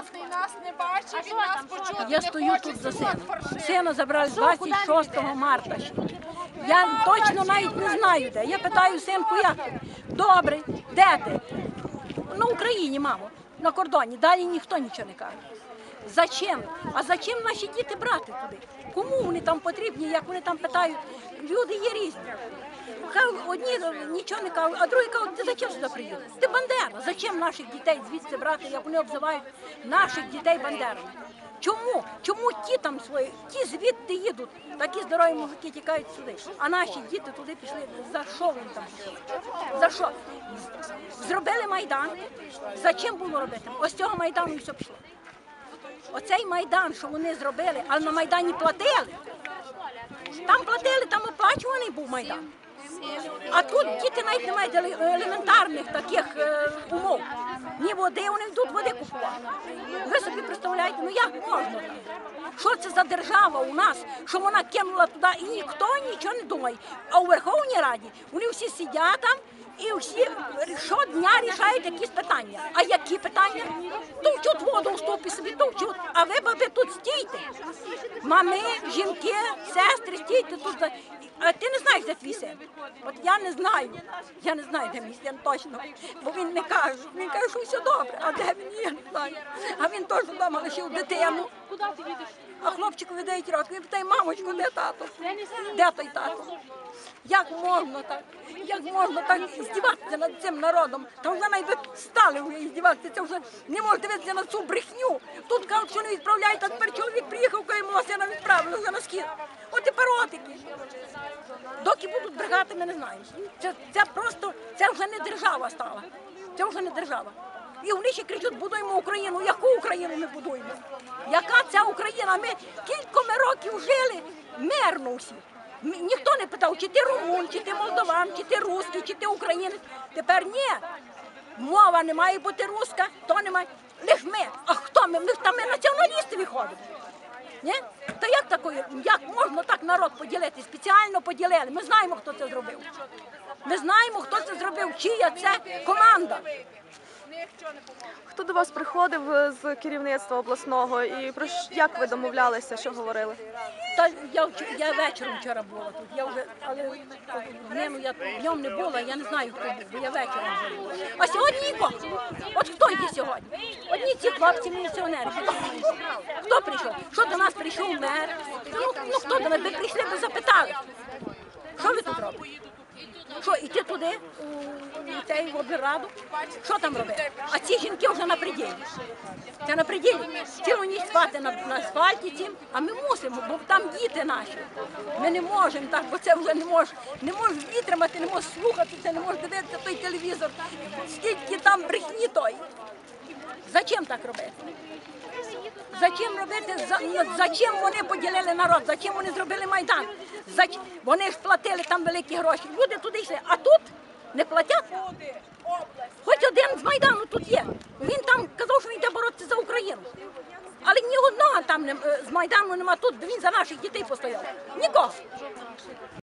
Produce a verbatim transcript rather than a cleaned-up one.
жодний нас не бачив, він нас почути Я не стою хоче, тут за сьогодні сином. фарширує. Сина забрали двадцять шостого марта ще. Я точно навіть не знаю де. Я питаю синку, як ти? Добре, де ти? На Україні, мамо, на кордоні. Далі ніхто нічого не каже. Зачем? А зачем наші діти брати туди? Кому вони там потрібні, як вони там питають? Люди є різні. Одні нічого не кажуть, а другі кажуть, ти зачем сюди приїхав? Ти Бандера. Зачем наших дітей звідси брати, як вони обзивають наших дітей бандерами? Чому? Чому ті там свої, ті звідти їдуть, такі здорові мужики тікають сюди, а наші діти туди пішли, за що вони там пішли? За що? Зробили Майдан, за чим було робити? Ось цього Майдану і все пішло. Оцей Майдан, що вони зробили, але на Майдані платили. Там платили, там оплачуваний був Майдан. А тут діти навіть не мають елементарних таких е, умов. Ні води, вони йдуть води купувати. Ви собі представляєте, ну як можна? Що це за держава у нас, що вона кинула туди і ніхто нічого не думає. А у Верховній Раді вони всі сидять там і всі щодня рішають якісь питання. А які питання? Товчуть воду у стопі собі, товчуть. А ви, баби, тут стійте. Мами, жінки, сестри, стійте тут. А ти не знаєш, де твій син? От я не знаю. Я не знаю, де мій син точно. Бо він не каже. Він каже, що все добре. А де він? Я не знаю. А він теж вдома лишив дитину. Куди ти їдеш? А хлопчику дев'ять років. Він питає, мамочку, де тато? Де той тато? Як можна так? Як можна так здіватися над цим народом? Та вже навіть стали вже здіватися. Це вже не може дивитися на цю брехню. Тут кажуть, що не відправляють, а тепер чоловік приїхав, коли мого сина відправили вже на схід. От тепер отики. Доки будуть брехати, ми не знаємо. Це, це просто, це вже не держава стала. Це вже не держава. І вони ще кричать, будуємо Україну. Яку Україну ми будуємо? Яка ця Україна? Ми кількома років жили мирно всі. Ніхто не питав, чи ти румун, чи ти молдаван, чи ти русський, чи ти українець. Тепер ні. Мова не має бути руська, то не має. Лиш ми. А хто ми? Ми, та ми націоналісти виходимо. Ні? Та як такої, як можна так народ поділити? Спеціально поділили. Ми знаємо, хто це зробив. Ми знаємо, хто це зробив, чия це команда. Хто до вас приходив з керівництва обласного і про ш- як ви домовлялися, що говорили? Та я, вч- я вечором вчора була тут, я вже, але днем я днем не була, я не знаю, хто був, бо я вечором вже була. А сьогодні нікого. От хто є сьогодні? Одні ці хлопці міліціонери. Хто прийшов? Що до нас прийшов мер? Ну, ну хто до нас? Ви прийшли, ви запитали. Що ви тут робите? Що, йти туди, у цей в облраду? Що там робити? А ці жінки вже на пределі. Це на пределі. Цілу ніч спати на, на асфальті цим, а ми мусимо, бо там діти наші. Ми не можемо так, бо це вже не можеш, не можеш витримати, не можеш слухати, це не можеш дивитися той телевізор. Скільки там брехні той. Зачем так робити? Зачем робити, за, зачем вони поділили народ, зачем вони зробили Майдан? Зач... Вони ж платили там великі гроші, люди туди йшли, а тут не платять? Хоч один з Майдану тут є, він там казав, що він йде боротися за Україну. Але ні одного там не, з Майдану нема тут, він за наших дітей постояв. Нікого.